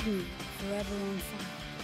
TV, forever on fire.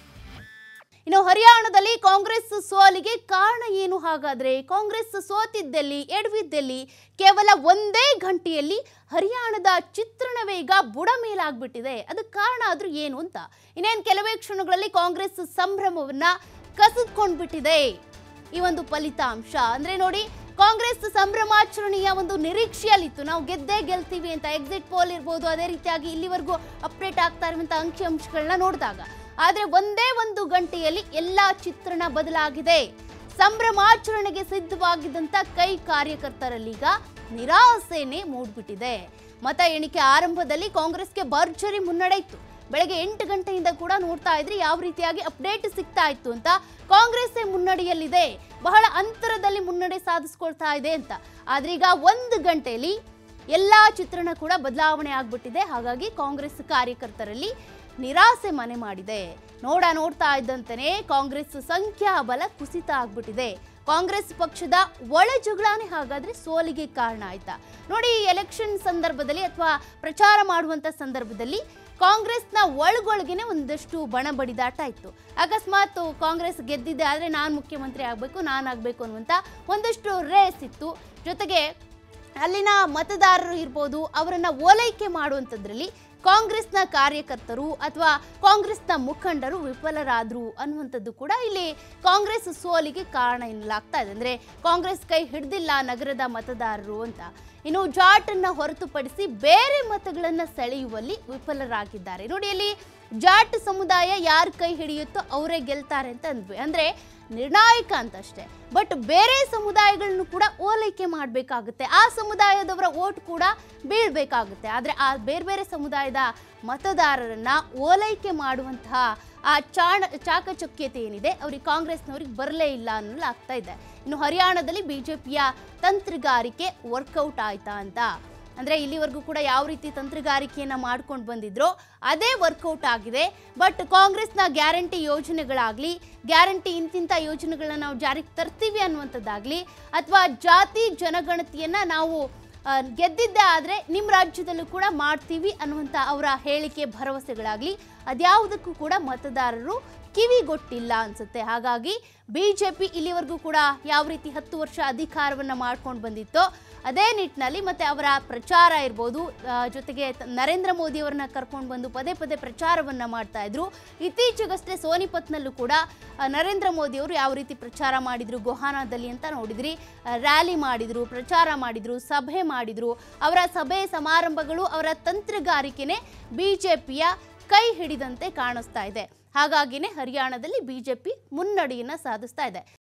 ಇನ್ನು ಹರಿಯಾಣದಲ್ಲಿ ಕಾಂಗ್ರೆಸ್ ಸೋಲಿಗೆ ಕಾರಣ ಏನು ಹಾಗಾದ್ರೆ? ಕಾಂಗ್ರೆಸ್ ಸೋತಿದ್ದಲ್ಲಿ, ಎಡವಿದ್ದಲ್ಲಿ ಕೇವಲ ಒಂದೇ ಗಂಟೆಯಲ್ಲಿ ಹರಿಯಾಣದ ಚಿತ್ರಣವೇ ಈಗ ಬುಡಮೇಲಾಗ್ಬಿಟ್ಟಿದೆ. ಅದಕ್ಕೆ ಕಾರಣ ಆದ್ರೂ ಏನು ಅಂತ ಇನ್ನೇನು ಕೆಲವೇ ಕ್ಷಣಗಳಲ್ಲಿ ಕಾಂಗ್ರೆಸ್ ಸಂಭ್ರಮವನ್ನ ಕಸಿದುಕೊಂಡ್ಬಿಟ್ಟಿದೆ ಈ ಒಂದು ಫಲಿತಾಂಶ. ಅಂದ್ರೆ ನೋಡಿ, ಕಾಂಗ್ರೆಸ್ ಸಂಭ್ರಮಾಚರಣೆಯ ಒಂದು ನಿರೀಕ್ಷೆಯಲ್ಲಿತ್ತು. ನಾವು ಗೆದ್ದೇ ಗೆಲ್ತೀವಿ ಅಂತ. ಎಕ್ಸಿಟ್ ಪೋಲ್ ಇರ್ಬೋದು, ಅದೇ ರೀತಿಯಾಗಿ ಇಲ್ಲಿವರೆಗೂ ಅಪ್ಡೇಟ್ ಆಗ್ತಾ ಇರುವಂತ ಅಂಕಿಅಂಶಗಳನ್ನ ನೋಡಿದಾಗ. ಆದ್ರೆ ಒಂದೇ ಒಂದು ಗಂಟೆಯಲ್ಲಿ ಎಲ್ಲಾ ಚಿತ್ರಣ ಬದಲಾಗಿದೆ. ಸಂಭ್ರಮಾಚರಣೆಗೆ ಸಿದ್ಧವಾಗಿದ್ದಂತ ಕೈ ಕಾರ್ಯಕರ್ತರಲ್ಲೀಗ ನಿರಾಸೆನೇ ಮೂಡ್ಬಿಟ್ಟಿದೆ. ಮತ ಎಣಿಕೆ ಆರಂಭದಲ್ಲಿ ಕಾಂಗ್ರೆಸ್ಗೆ ಭರ್ಜರಿ ಮುನ್ನಡೆ ಇತ್ತು. ಬೆಳಗ್ಗೆ 8 ಗಂಟೆಯಿಂದ ಕೂಡ ನೋಡ್ತಾ ಇದ್ರಿ ಯಾವ ರೀತಿಯಾಗಿ ಅಪ್ಡೇಟ್ ಸಿಗ್ತಾ ಇತ್ತು ಅಂತ. ಕಾಂಗ್ರೆಸ್ ಮುನ್ನಡೆಯಲ್ಲಿದೆ, ಬಹಳ ಅಂತರದಲ್ಲಿ ಮುನ್ನಡೆ ಸಾಧಿಸ್ಕೊಳ್ತಾ ಇದೆ ಅಂತ. ಆದ್ರೆ ಈಗ 1 ಗಂಟೆಯಲ್ಲಿ ಎಲ್ಲಾ ಚಿತ್ರಣ ಕೂಡ ಬದಲಾವಣೆ ಆಗ್ಬಿಟ್ಟಿದೆ. ಹಾಗಾಗಿ ಕಾಂಗ್ರೆಸ್ ಕಾರ್ಯಕರ್ತರಲ್ಲಿ ನಿರಾಸೆ ಮನೆ ಮಾಡಿದೆ. ನೋಡ್ತಾ ಇದ್ದಂತೆಯೇ ಕಾಂಗ್ರೆಸ್ ಸಂಖ್ಯಾಬಲ ಕುಸಿತ ಆಗ್ಬಿಟ್ಟಿದೆ. ಕಾಂಗ್ರೆಸ್ ಪಕ್ಷದ ಒಳ ಜಗಳಾನೇ ಹಾಗಾದ್ರೆ ಸೋಲಿಗೆ ಕಾರಣ ಆಯ್ತಾ? ನೋಡಿ, ಎಲೆಕ್ಷನ್ ಸಂದರ್ಭದಲ್ಲಿ ಅಥವಾ ಪ್ರಚಾರ ಮಾಡುವಂತ ಸಂದರ್ಭದಲ್ಲಿ ಕಾಂಗ್ರೆಸ್ನ ಒಳಗೊಳಗೇನೆ ಒಂದಷ್ಟು ಬಣ ಬಡಿದಾಟ ಇತ್ತು. ಅಕಸ್ಮಾತ್ ಕಾಂಗ್ರೆಸ್ ಗೆದ್ದಿದ್ದೆ ಆದ್ರೆ ನಾನು ಮುಖ್ಯಮಂತ್ರಿ ಆಗಬೇಕು, ನಾನಾಗಬೇಕು ಅನ್ನುವಂಥ ಒಂದಷ್ಟು ರೇಸ್ ಇತ್ತು. ಜೊತೆಗೆ ಅಲ್ಲಿನ ಮತದಾರರು ಇರ್ಬೋದು, ಅವರನ್ನ ಓಲೈಕೆ ಮಾಡುವಂಥದ್ರಲ್ಲಿ ಕಾಂಗ್ರೆಸ್ನ ಕಾರ್ಯಕರ್ತರು ಅಥವಾ ಕಾಂಗ್ರೆಸ್ನ ಮುಖಂಡರು ವಿಫಲರಾದ್ರು ಅನ್ನುವಂಥದ್ದು ಕೂಡ ಇಲ್ಲಿ ಕಾಂಗ್ರೆಸ್ ಸೋಲಿಗೆ ಕಾರಣ ಎನ್ನಲಾಗ್ತಾ ಇದೆ. ಅಂದ್ರೆ ಕಾಂಗ್ರೆಸ್ ಕೈ ಹಿಡ್ದಿಲ್ಲ ನಗರದ ಮತದಾರರು ಅಂತ. ಇನ್ನು ಜಾಟನ್ನ ಹೊರತುಪಡಿಸಿ ಬೇರೆ ಮತಗಳನ್ನ ಸೆಳೆಯುವಲ್ಲಿ ವಿಫಲರಾಗಿದ್ದಾರೆ. ನೋಡಿ, ಅಲ್ಲಿ ಜಾಟ್ ಸಮುದಾಯ ಯಾರ ಕೈ ಹಿಡಿಯುತ್ತೋ ಅವರೇ ಗೆಲ್ತಾರೆ ಅಂತ ಅಂದ್ವಿ. ಅಂದ್ರೆ ನಿರ್ಣಾಯಕ ಅಂತಷ್ಟೇ. ಬಟ್ ಬೇರೆ ಸಮುದಾಯಗಳನ್ನು ಕೂಡ ಓಲೈಕೆ ಮಾಡಬೇಕಾಗುತ್ತೆ. ಆ ಸಮುದಾಯದವರ ಓಟ್ ಕೂಡ ಬೀಳ್ಬೇಕಾಗುತ್ತೆ. ಆದರೆ ಆ ಬೇರೆ ಬೇರೆ ಸಮುದಾಯದ ಮತದಾರರನ್ನ ಓಲೈಕೆ ಮಾಡುವಂತಹ ಆ ಚಾಕಚಕ್ಯತೆ ಏನಿದೆ ಅವ್ರಿಗೆ ಕಾಂಗ್ರೆಸ್ನವ್ರಿಗೆ ಬರಲೇ ಇಲ್ಲ ಅನ್ನಲಾಗ್ತಾ ಇದೆ. ಇನ್ನು ಹರಿಯಾಣದಲ್ಲಿ ಬಿಜೆಪಿಯ ತಂತ್ರಗಾರಿಕೆ ವರ್ಕೌಟ್ ಆಯ್ತಾ ಅಂತ ಅಂದ್ರೆ ಇಲ್ಲಿವರೆಗೂ ಕೂಡ ಯಾವ ರೀತಿ ತಂತ್ರಗಾರಿಕೆಯನ್ನ ಮಾಡ್ಕೊಂಡು ಬಂದಿದ್ರೋ ಅದೇ ವರ್ಕೌಟ್ ಆಗಿದೆ. ಬಟ್ ಕಾಂಗ್ರೆಸ್ನ ಗ್ಯಾರಂಟಿ ಯೋಜನೆಗಳಾಗ್ಲಿ, ಗ್ಯಾರಂಟಿ ಇಂತಿಂಥ ಯೋಜನೆಗಳನ್ನ ನಾವು ಜಾರಿಗೆ ತರ್ತೀವಿ ಅನ್ನುವಂಥದ್ದಾಗ್ಲಿ, ಅಥವಾ ಜಾತಿ ಜನಗಣತಿಯನ್ನ ನಾವು ಗೆದ್ದಿದ್ದೆ ಆದರೆ ನಿಮ್ಮ ರಾಜ್ಯದಲ್ಲೂ ಕೂಡ ಮಾಡ್ತೀವಿ ಅನ್ನುವಂಥ ಅವರ ಹೇಳಿಕೆ ಭರವಸೆಗಳಾಗಲಿ ಅದ್ಯಾವುದಕ್ಕೂ ಕೂಡ ಮತದಾರರು ಕಿವಿಗೊಟ್ಟಿಲ್ಲ ಅನ್ಸುತ್ತೆ. ಹಾಗಾಗಿ ಬಿಜೆಪಿ ಇಲ್ಲಿವರೆಗೂ ಕೂಡ ಯಾವ ರೀತಿ 10 ವರ್ಷ ಅಧಿಕಾರವನ್ನ ಮಾಡ್ಕೊಂಡು ಬಂದಿತ್ತೋ ಅದೇ ನಿಟ್ಟಿನಲ್ಲಿ ಮತ್ತೆ ಅವರ ಪ್ರಚಾರ ಇರ್ಬೋದು, ಜೊತೆಗೆ ನರೇಂದ್ರ ಮೋದಿ ಅವರನ್ನ ಕರ್ಕೊಂಡು ಬಂದು ಪದೇ ಪದೇ ಪ್ರಚಾರವನ್ನ ಮಾಡ್ತಾ ಇದ್ರು. ಇತ್ತೀಚೆಗಷ್ಟೇ ಸೋನಿಪತ್ನಲ್ಲೂ ಕೂಡ ನರೇಂದ್ರ ಮೋದಿ ಅವರು ಯಾವ ರೀತಿ ಪ್ರಚಾರ ಮಾಡಿದ್ರು ಗೋಹಾನಾದಲ್ಲಿ ಅಂತ ನೋಡಿದ್ರಿ. ರ್ಯಾಲಿ ಮಾಡಿದ್ರು, ಪ್ರಚಾರ ಮಾಡಿದ್ರು, ಸಭೆ ಮಾಡಿದ್ರು. ಅವರ ಸಭೆ ಸಮಾರಂಭಗಳು, ಅವರ ತಂತ್ರಗಾರಿಕೆನೇ ಬಿಜೆಪಿಯ ಕೈ ಹಿಡಿದಂತೆ ಕಾಣಿಸ್ತಾ ಇದೆ. ಹಾಗಾಗಿನೇ ಹರಿಯಾಣದಲ್ಲಿ ಬಿಜೆಪಿ ಮುನ್ನಡೆಯನ್ನ ಸಾಧಿಸ್ತಾ ಇದೆ.